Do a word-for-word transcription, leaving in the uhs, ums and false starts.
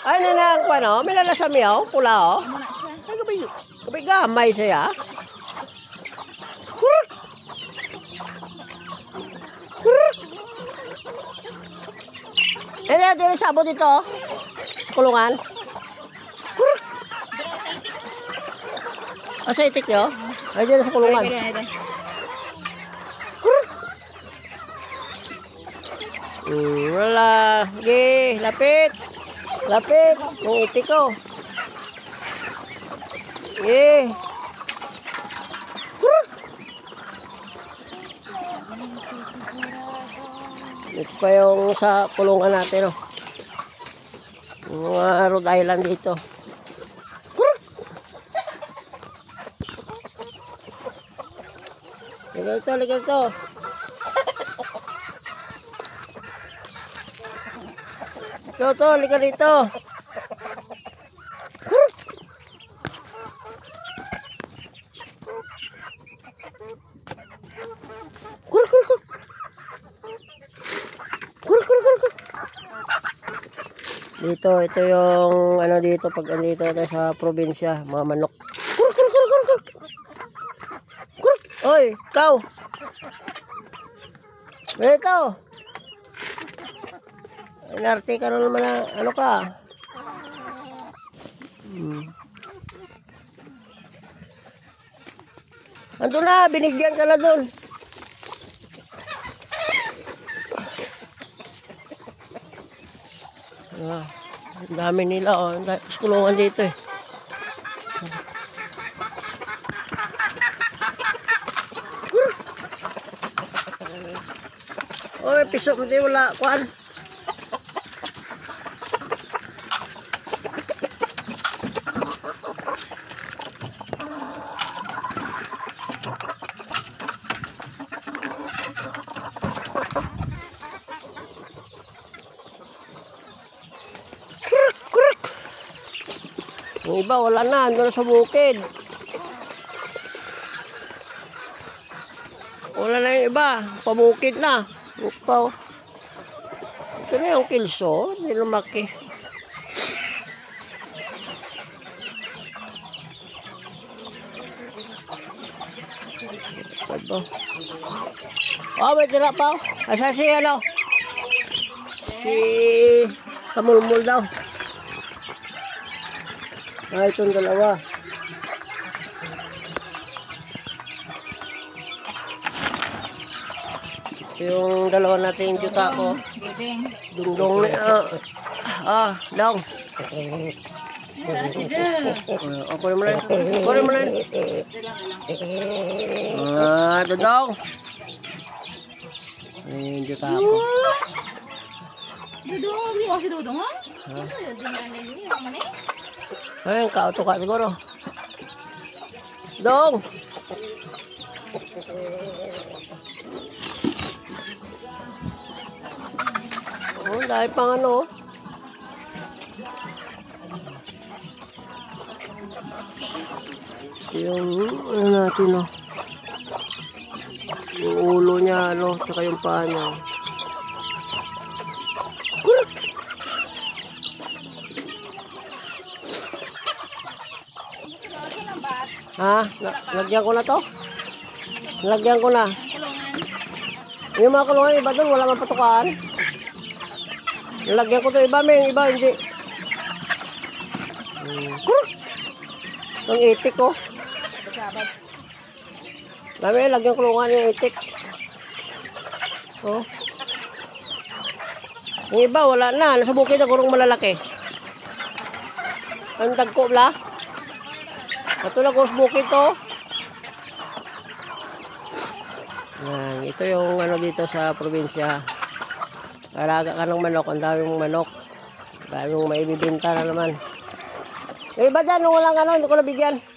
Ay, nanang pa no? May lalasami oh, pula oh. Ay, gabi, gabi gamay siya. Kuruk! Kuruk! Eh, dito yung sabot dito oh. Sa kulungan. Kuruk! Asa itik nyo? Ay, dito sa kulungan. Kuruk! Hmm, wala. Sige, lapit. Lapit. Yung itik ko. Sige. Kuruk! Ito pa yung sa kulungan natin, oh. Yung mga Rhode Island dito. Kuruk! Liga ito, liga ito. Ito, ito, liga dito. Kuruk! Kuruk, kuruk, kuruk. Kuruk, kuruk, kuruk. Dito, ito yung ano dito pag andito tayo sa probinsya, mga manok. Kuruk, kuruk, kuruk, kuruk, kuruk. Kuruk. Oy, ikaw. Dito. Inarte ka na naman na, ano ka? Hmm. Ando na, binigyan ka na doon. Ah, ang dami nila oh, ang dami kulungan dito eh. Oy, piso mo di wala kuan. Yung iba wala na, ando na sa bukid. Wala na yung iba, pabukid na. Upaw. Ito na yung kilso, hindi lumaki. Ito. Oh, may tira pa. Asa si ano? Si Kamulmul daw. Ah, itong dalawa. Yung dalawa natin juta ko. Dungdong na. Ah, ah dong. Ako naman lang. Ako naman lang. Ah, dudong. Yung juta ko. Dudong, hindi ko si Dudong ha? Hindi nga naman eh. Ay, kauto ka siguro. Dong! Oh, dahil pang ano. Yung ano natin, oh. Yung ulo niya, ano, tsaka yung paa niya. Kuruk! Ha? Lagyan ko na to? Lagyan ko na. Yung mga kulungan iba doon, wala mang patukaan. Lagyan ko to iba, may iba hindi. Hmm. Kuruk! Ang itik ko. Dami, lagyan kulungan yung itik. Oh. Yung iba, wala na. Nasa bukid na kurong malalaki. Ang tagko bla. Ito lang kurong bukid to. Yan, ito yung ano dito sa probinsya. Alaga ka ng manok. Ang daming manok. Ang daming maibibinta na naman. Yung iba dyan, nung walang ano, hindi ko nabigyan.